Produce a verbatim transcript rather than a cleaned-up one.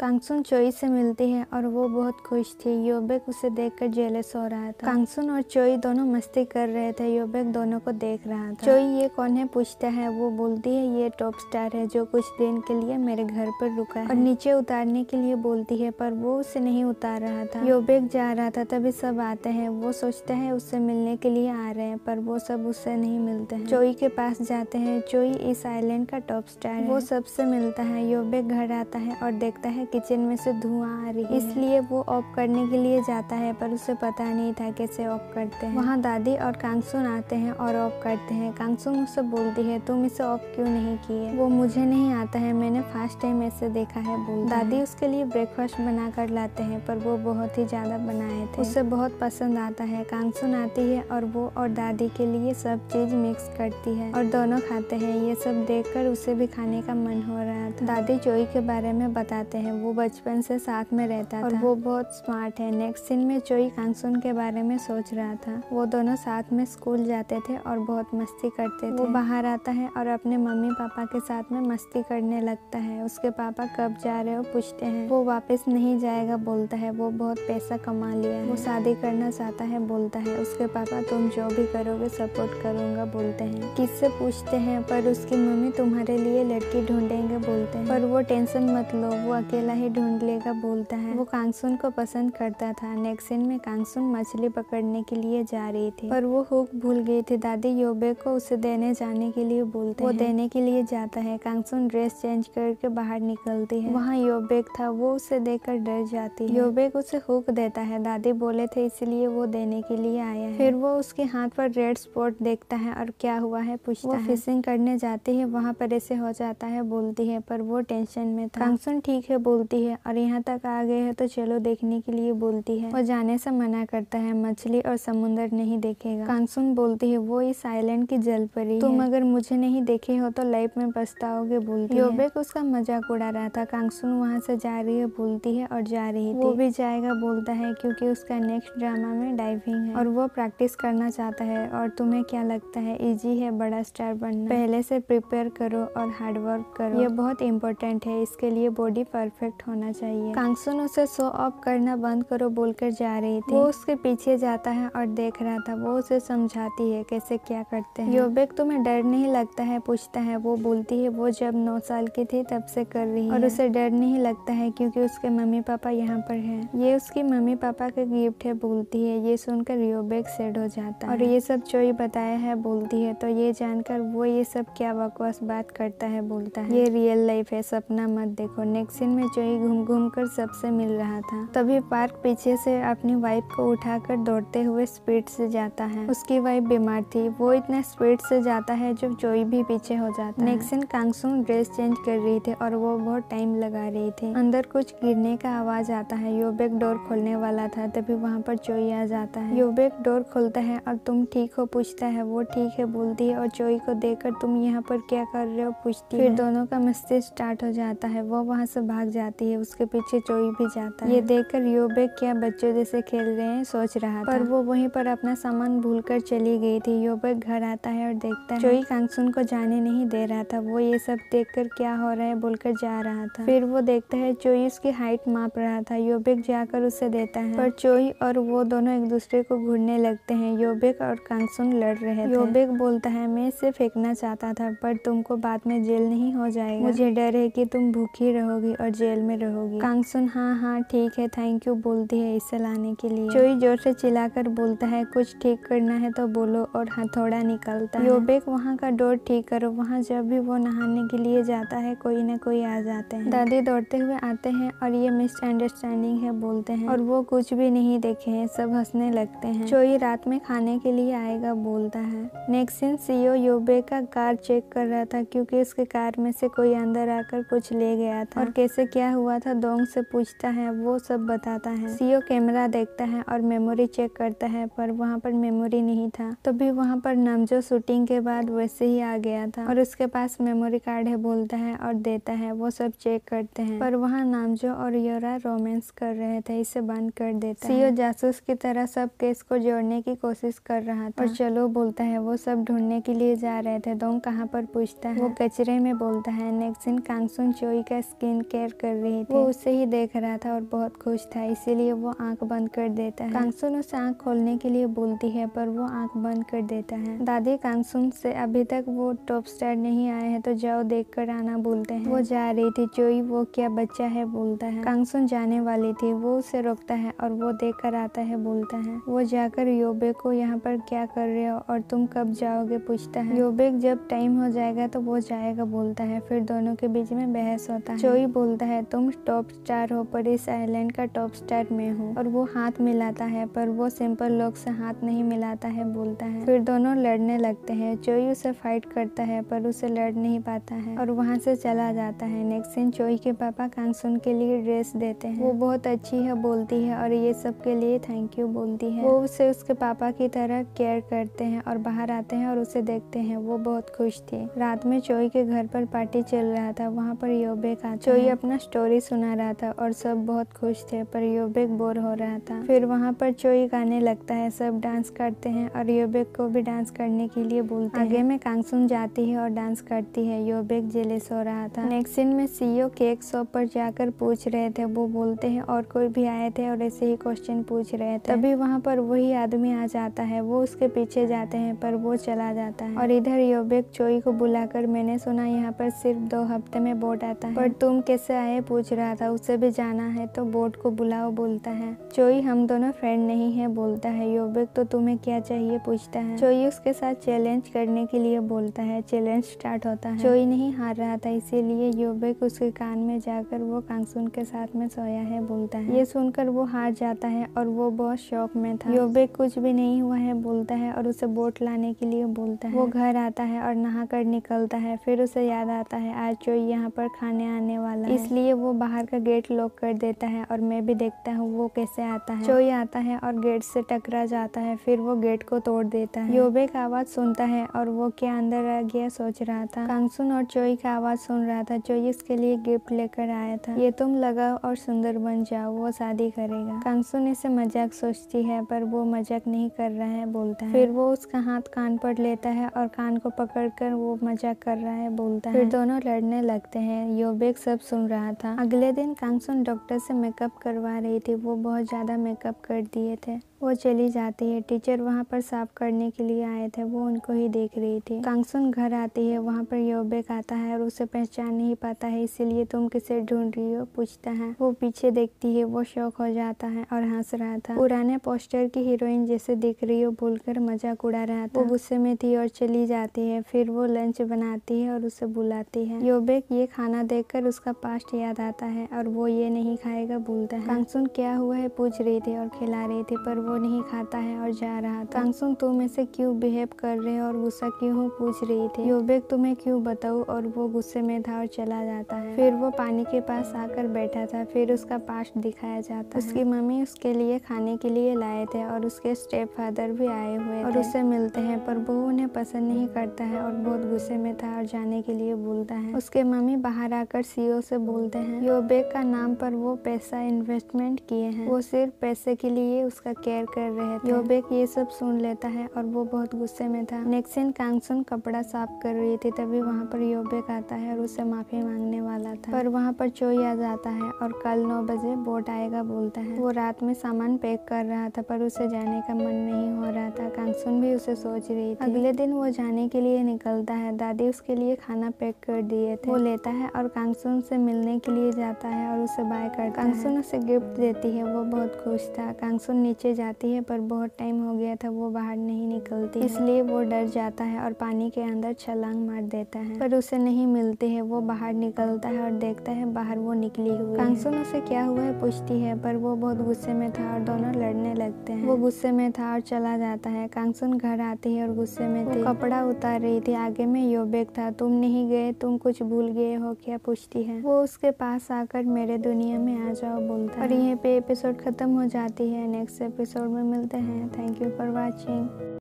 कांगसुन चोई से मिलती है और वो बहुत खुश थी। योबेक उसे देखकर जेलस हो रहा था। कांगसुन और चोई दोनों मस्ती कर रहे थे। योबेक दोनों को देख रहा था। चोई ये कौन है पूछता है। वो बोलती है ये टॉप स्टार है जो कुछ दिन के लिए मेरे घर पर रुका है और नीचे उतारने के लिए बोलती है, पर वो उसे नहीं उतार रहा था। योबेक जा रहा था तभी सब आते हैं। वो सोचता है उससे मिलने के लिए आ रहे हैं, पर वो सब उससे नहीं मिलते हैं। चोई के पास जाते हैं। चोई इस आइलैंड का टॉप स्टार है। वो सबसे मिलता है। योबेक घर आता है और देखता है किचन में से धुआं आ रही है, इसलिए वो ऑफ करने के लिए जाता है, पर उसे पता नहीं था कैसे ऑफ करते हैं। वहाँ दादी और कांगसुन आते हैं और ऑफ करते हैं। कांगसुन उससे बोलती है तुम इसे ऑफ क्यों नहीं किए। वो मुझे नहीं आता है, मैंने फर्स्ट टाइम ऐसे देखा है बोल। दादी उसके लिए ब्रेकफास्ट बना कर लाते हैं, पर वो बहुत ही ज्यादा बनाए थे। उसे बहुत पसंद आता है। कांगसुन आती है और वो और दादी के लिए सब चीज मिक्स करती है और दोनों खाते हैं। ये सब देखकर उसे भी खाने का मन हो रहा था। दादी चोई के बारे में बताते हैं। वो बचपन से साथ में रहता था और वो बहुत स्मार्ट है। नेक्स्ट सीन में चोई कांगसुन के बारे में सोच रहा था। वो दोनों साथ में स्कूल जाते थे और बहुत मस्ती करते थे। वो बाहर आता है और अपने मम्मी पापा के साथ में मस्ती करने लगता है। उसके पापा कब जा रहे हो पूछते हैं। वो वापस नहीं जाएगा बोलता है। वो बहुत पैसा कमा लिया है। वो शादी करना चाहता है बोलता है। उसके पापा तुम जो भी करोगे सपोर्ट करूंगा बोलते हैं। किससे पूछते हैं, पर उसकी मम्मी तुम्हारे लिए लड़की ढूंढेंगे बोलते हैं, पर वो टेंशन मत लो, वो अकेला ही ढूंढ लेगा बोलता है। वो कांगसुन को पसंद करता था। नेक्स्ट सीन में कांगसुन मछली पकड़ने के लिए जा रही थी, पर वो हुक भूल गई थी। दादी योबेक को उसे देने जाने के लिए बोलते हैं। वो देने के लिए जाता है। कांगसुन ड्रेस चेंज करके बाहर निकलती है। वहाँ योबेक था। वो उसे देखकर डर जाती है। योबेक उसे हुक देता है। दादी बोले थे इसलिए वो देने के लिए आया है। फिर वो उसके हाथ पर रेड स्पॉट देखता है और क्या हुआ है पूछता है। वो फिशिंग करने जाती है। वहाँ पर ऐसे हो जाता है बोलती है, पर वो टेंशन में था। कांगसुन ठीक है बोलती है और यहाँ तक आ गए हैं तो चलो देखने के लिए बोलती है। वो जाने से मना करता है। मछली और समुंदर नहीं देखेगा। कांगसुन बोलती है वो इस आइलैंड की जल परी है। तुम अगर मुझे नहीं देखे हो तो लाइफ में पछताओगे बोलती है। योबेक उसका मजाक उड़ा रहा था। कांगसुन वहाँ से जा रही है बोलती है और जा रही थी। वो भी जाएगा बोलता है क्योंकि उसका नेक्स्ट ड्रामा में डाइविंग है और वो प्रैक्टिस करना चाहता है। और तुम्हें क्या लगता है इजी है बड़ा स्टार बनना? पहले से प्रिपेयर करो और हार्ड वर्क करो, ये बहुत इम्पोर्टेंट है। इसके लिए बॉडी परफेक्ट होना चाहिए। कांगसुन उसे शो ऑफ करना बंद करो बोलकर जा रही थी। वो उसके पीछे जाता है और देख रहा था। वो उसे समझाती है कैसे क्या करते हैं। योबेक तुम्हें डर नहीं लगता है पूछता है। वो बोलती है वो जब नौ साल की थी तब से कर रही है और उसे डर नहीं लगता है क्योंकि उसके मम्मी पापा यहाँ पर है। ये उसकी मम्मी पापा का गिफ्ट है बोलती है। ये सुनकर योबेक सैड हो जाता है और ये सब चोई बताया है बोलती है। तो ये जानकर वो ये सब क्या बकवास बात करता है बोलता है। ये रियल लाइफ है, सपना मत देखो। नेक्स्ट सीन में चोई घूम घूम कर सबसे मिल रहा था। तभी पार्क पीछे से अपनी वाइफ को उठाकर दौड़ते हुए स्पीड से जाता है। उसकी वाइफ बीमार थी। वो इतने स्पीड से जाता है जो चोई भी पीछे हो जाता है। Next scene Kangsun dress change कर रही थी और वो बहुत टाइम लगा रही थी। अंदर कुछ गिरने का आवाज आता है। योबेक डोर खोलने वाला था तभी वहाँ पर चोई आ जाता है। योबेक डोर खोलता है और तुम ठीक हो पूछता है। वो ठीक है बोलती है और चोई को देखकर तुम यहाँ पर क्या कर रहे हो पूछती है। फिर दोनों का मस्ती स्टार्ट हो जाता है। वो वहाँ से भाग जाती है। उसके पीछे चोई भी जाता है। ये देखकर योबेक क्या बच्चों जैसे खेल रहे हैं सोच रहा था, पर वो वहीं पर अपना सामान भूलकर चली गई थी। योबेक घर आता है और देखता है चोई कांगसुन को जाने नहीं दे रहा था। वो ये सब देखकर क्या हो रहा है बोलकर जा रहा था। फिर वो देखता है चोई उसकी हाइट माप रहा था। योबेक जाकर उसे देता है, पर चोई और वो दोनों एक दूसरे को घूरने लगते हैं। योबेक और कांगसुन लड़ रहे थे। योबेक बोलता है मैं इसे फेंकना चाहता था, पर तुमको बाद में जेल नहीं हो जाएगा। मुझे डर है कि तुम भूखी रहोगी और जेल में रहोगी। कांगसुन हाँ हाँ ठीक है थैंक यू बोलती है इसे लाने के लिए। चोई जोर से चिल्लाकर बोलता है कुछ ठीक करना है तो बोलो और हथौड़ा निकलता है। योबेक वहाँ का डोर ठीक करो। वहाँ जब भी वो नहाने के लिए जाता है कोई न कोई आ जाते हैं। दादी दौड़ते हुए आते हैं और ये मिसअंडरस्टैंडिंग है बोलते हैं और वो कुछ भी नहीं देखे हैं। सब हंसने लगते हैं। चोई रात में खाने के लिए आएगा बोलता है। नेक्स्ट सीन सीओ योबेक का कार चेक कर रहा था क्योंकि उसके कार में से कोई अंदर आकर कुछ ले गया था और कैसे क्या हुआ था दोंग से पूछता है। वो सब बताता है। सीओ कैमरा देखता है और मेमोरी चेक करता है, पर वहाँ पर मेमोरी नहीं था। तभी वहाँ पर नमजो शूटिंग के बाद वैसे ही आ गया था और उसके पास मेमोरी कार्ड है बोलता है और देता है। वो सब चेक करते हैं, पर वहाँ नामजो और योरा रोमांस कर रहे थे। इसे बंद कर देता है। सीओ जासूस की तरह सब केस को जोड़ने की कोशिश कर रहा था और चलो बोलता है। वो सब ढूंढने के लिए जा रहे थे। दोंग कहाँ पर पूछता है। वो कचरे में बोलता है। नेक्स्ट सीन कांगसुन चोई का स्किन केयर कर कर रही थी। वो उसे ही देख रहा था और बहुत खुश था, इसीलिए वो आंख बंद कर देता है। कांगसुन उसे आंख खोलने के लिए बोलती है पर वो आंख बंद कर देता है। दादी कांगसुन से अभी तक वो टॉप स्टार नहीं आए हैं तो जाओ देख कर आना बोलते हैं। वो जा रही थी। चोई वो क्या बच्चा है बोलता है। कांगसुन जाने वाली थी, वो उसे रोकता है और वो देख कर आता है बोलता है। वो जाकर योबे को यहाँ पर क्या कर रहे हो और तुम कब जाओगे पूछता है। योबे जब टाइम हो जाएगा तो वो जाएगा बोलता है। फिर दोनों के बीच में बहस होता है। चोई बोलता है तुम टॉप स्टार हो पर इस आइलैंड का टॉप स्टार मैं हूँ, और वो हाथ मिलाता है पर वो सिंपल लोग से हाथ नहीं मिलाता है बोलता है। फिर दोनों लड़ने लगते हैं। चोई उसे फाइट करता है पर उसे लड़ नहीं पाता है और वहाँ से चला जाता है। नेक्स्ट सीन, चोई के पापा कांगसुन के लिए ड्रेस देते हैं। वो बहुत अच्छी है बोलती है और ये सब के लिए थैंक यू बोलती है। वो उसे उसके पापा की तरह केयर करते हैं और बाहर आते हैं और उसे देखते हैं। वो बहुत खुश थी। रात में चोई के घर पर पार्टी चल रहा था। वहाँ पर योबेक आता है। चोई अपना स्टोरी सुना रहा था और सब बहुत खुश थे पर योबेक बोर हो रहा था। फिर वहाँ पर चोई गाने लगता है, सब डांस करते हैं और योबेक को भी डांस करने के लिए बोलते हैं। आगे में कांगसुन जाती है और डांस करती है। योबेक जेलस हो रहा था। नेक्स्ट सीन में सीईओ केक शॉप पर जाकर पूछ रहे थे। वो बोलते हैं और कोई भी आए थे और ऐसे ही क्वेश्चन पूछ रहे थे। तभी वहाँ पर वही आदमी आ जाता है। वो उसके पीछे जाते हैं पर वो चला जाता है। और इधर योबेक चोई को बुलाकर मैंने सुना यहाँ पर सिर्फ दो हफ्ते में बोट आता है, पर तुम कैसे आए पूछ रहा था। उसे भी जाना है तो बोट को बुलाओ बोलता है। चोई हम दोनों फ्रेंड नहीं है बोलता है। योबेक तो तुम्हें क्या चाहिए पूछता है। चोई उसके साथ चैलेंज करने के लिए बोलता है। चैलेंज स्टार्ट होता है। चोई नहीं हार रहा था, इसीलिए योबेक उसके कान में जाकर वो कांगसुन के साथ में सोया है बोलता है। ये सुनकर वो हार जाता है और वो बहुत शौक में था। योबेक कुछ भी नहीं हुआ है बोलता है और उसे बोट लाने के लिए बोलता है। वो घर आता है और नहा कर निकलता है। फिर उसे याद आता है आज चोई यहाँ पर खाने आने वाला है, इसलिए वो बाहर का गेट लॉक कर देता है और मैं भी देखता हूँ वो कैसे आता है। चोई आता है और गेट से टकरा जाता है। फिर वो गेट को तोड़ देता है। योबेक आवाज सुनता है और वो क्या अंदर आ गया सोच रहा था। कांगसुन और चोई का आवाज सुन रहा था। चोई इसके लिए गिफ्ट लेकर आया था। ये तुम लगाओ और सुंदर बन जाओ, वो शादी करेगा। कांगसुन इसे मजाक सोचती है पर वो मजाक नहीं कर रहा है बोलता है। फिर वो उसका हाथ कान पर लेता है और कान को पकड़कर वो मजाक कर रहा है बोलता है। फिर दोनों लड़ने लगते हैं। योबेक सब सुन रहा था। अगले दिन कांगसुन डॉक्टर से मेकअप करवा रही थी। वो बहुत ज्यादा मेकअप कर दिए थे। वो चली जाती है। टीचर वहाँ पर साफ करने के लिए आए थे। वो उनको ही देख रही थी। कांगसुन घर आती है। वहाँ पर योबेक आता है और उसे पहचान नहीं पाता है, इसीलिए तुम किसे ढूंढ रही हो पूछता है। वो पीछे देखती है। वो शौक हो जाता है और हंस रहा था। पुराने पोस्टर की हीरोइन जैसे दिख रही हो बोलकर मजाक उड़ा रहा था। वो गुस्से में थी और चली जाती है। फिर वो लंच बनाती है और उसे बुलाती है। योबेक ये खाना देखकर उसका पास्ट याद आता है और वो ये नहीं खाएगा बोलता है। कांगसुन क्या हुआ है पूछ रही थी और खिला रही थी पर वो नहीं खाता है और जा रहा था। कांगसुन तुम ऐसे क्यों बिहेव कर रहे हो और गुस्सा क्यों हो पूछ रही थी। योबेक तुम्हें क्यों बताऊं, और वो गुस्से में था और चला जाता है। फिर वो पानी के पास आकर बैठा था। फिर उसका पास्ट दिखाया जाता है। उसकी मम्मी उसके लिए खाने के लिए लाए थे और उसके स्टेप फादर भी आए हुए और उससे मिलते हैं, पर वो उन्हें पसंद नहीं करता है और बहुत गुस्से में था और जाने के लिए बोलता है। उसके मम्मी बाहर आकर सीईओ से बोलते हैं योबेक का नाम पर वो पैसा इन्वेस्टमेंट किए हैं, वो सिर्फ पैसे के लिए उसका केयर कर रहे थे। योबेक ये सब सुन लेता है और वो बहुत गुस्से में था। नेक्स्ट सीन, कांगसुन कपड़ा साफ कर रही थी। तभी वहाँ पर योबेक आता है और उससे माफी मांगने वाला था, पर वहाँ पर चोई आ जाता है और कल नौ बजे बोट आएगा बोलता है। वो रात में सामान पैक कर रहा था पर उसे जाने का मन नहीं हो रहा था। कांगसुन भी उसे सोच रही थी। अगले दिन वो जाने के लिए निकलता है। दादी उसके लिए खाना पैक कर दिए थे। वो लेता है और कांगसुन से मिलने के लिए जाता है और उसे बाय करता है। कांगसुन उसे गिफ्ट देती है। वो बहुत खुश था। कांगसुन नीचे जाती है पर बहुत टाइम हो गया था, वो बाहर नहीं निकलती, इसलिए वो डर जाता है और पानी के अंदर छलांग मार देता है, पर उसे नहीं मिलती है। वो बाहर निकलता है और देखता है बाहर वो निकली हुई। कांगसुन उसे क्या हुआ है पूछती है, पर वो बहुत गुस्से में था और दोनों लड़ने लगते हैं। वो गुस्से में था और चला जाता है। कांगसुन घर आती है और गुस्से में थी। कपड़ा उतार रही थी। आगे में योबेक था। तुम नहीं गए, तुम कुछ भूल गए हो क्या पूछती है। वो उसके पास आकर मेरे दुनिया में आ जाओ बोलता है। और यहीं पे एपिसोड खत्म हो जाती है। नेक्स्ट एपिसोड में मिलते हैं। Thank you for watching.